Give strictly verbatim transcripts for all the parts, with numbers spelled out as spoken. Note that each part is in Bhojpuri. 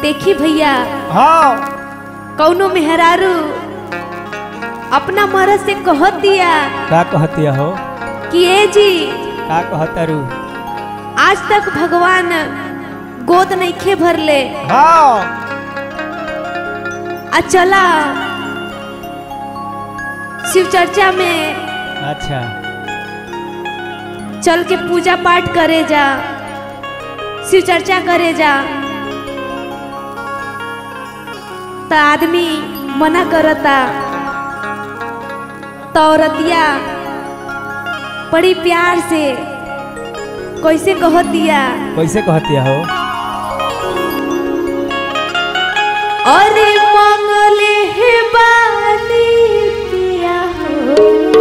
देखी भैया, हाँ कौनो मेहरारू अपना मर्द से कह दिया का कहतिया हो, कि ए जी का कहतारू, आज तक भगवान गोद नहीं खे भरले, हाँ आ चला शिव चर्चा में अच्छा चल के पूजा पाठ करे जा, शिव चर्चा करे जा। त आदमी मना करता, तो औरतिया बड़ी प्यार से कैसे कह दिया, कैसे कहतिया हो, अरे मंगले हे बानी पिया हो,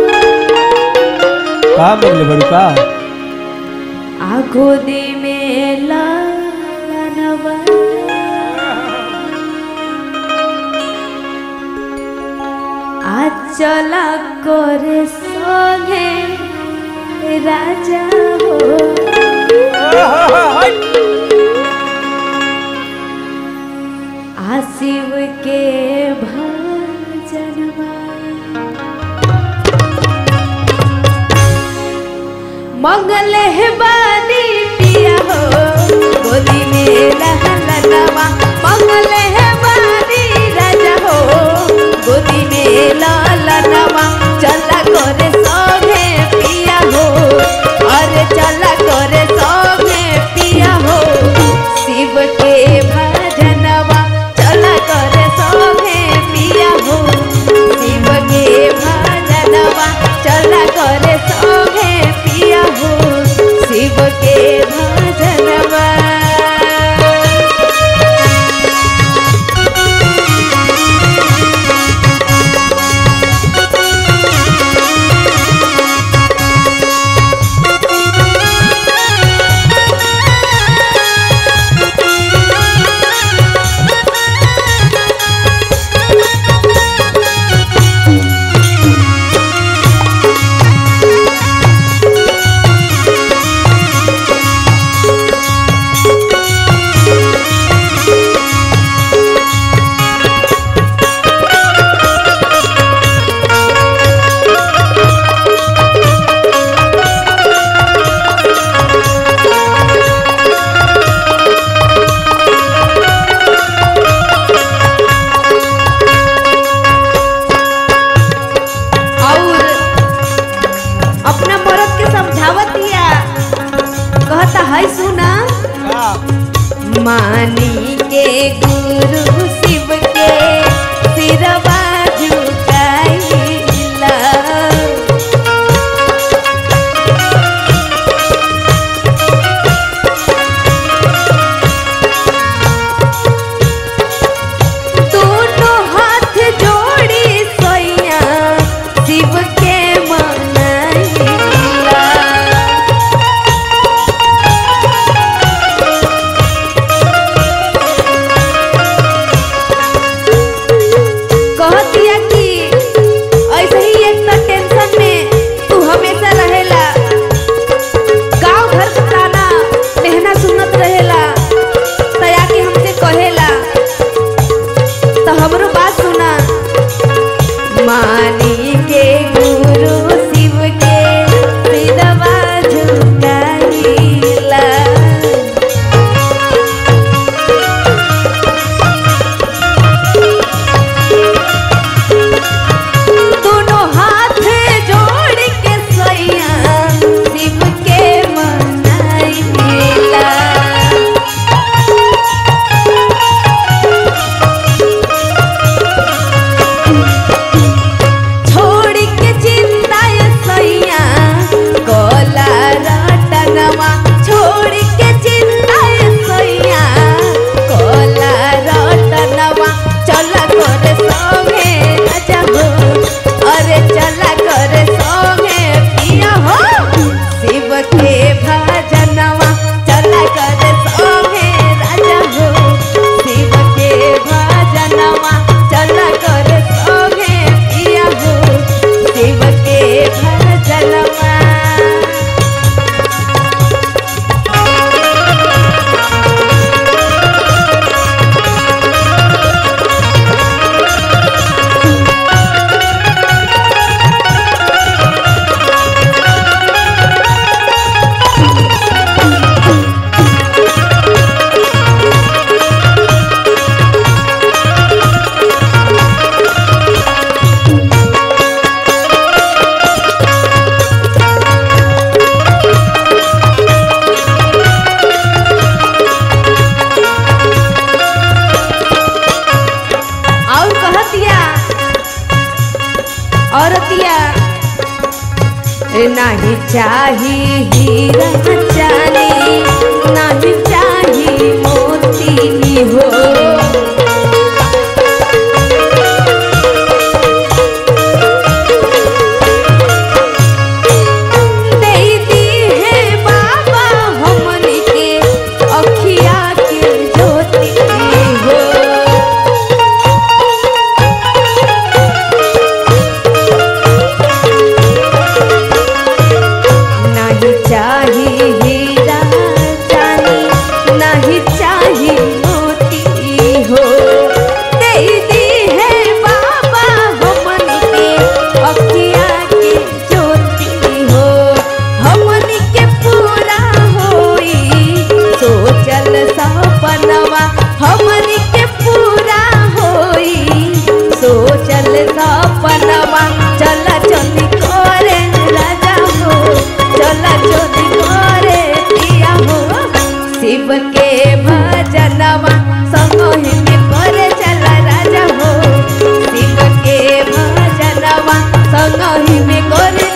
का मंगले बड़ू का, आगो दे में लानवा, आज चला करे संगे राजा हो, आ शिव के भजनवा, मंगल है बानी पिया हो, गोदी में लहलनवा, मंगल है बानी राजा हो, गोदी में लहलनवा, चला करे संगे पिया हो, अरे चला करे संगे पिया हो, शिव के भजनवा, चला करे संगे पिया हो, शिव के भजनवा, चला करे संगे पिया हो, शिव के भजनवा। मानी के गुरु शिव के सिरवा झुकाइला, दोनों हाथ जोड़ी सोइया शिव के मनाइला, नहीं चाही हीरा चांदी, नहीं चाही मोती हो। सपनवा चला चली करे राजा हो, चला चली करे पिया हो। शिव के भजनवा संगहि में करे चला राजा हो, शिव के भजनवा संगहि में करे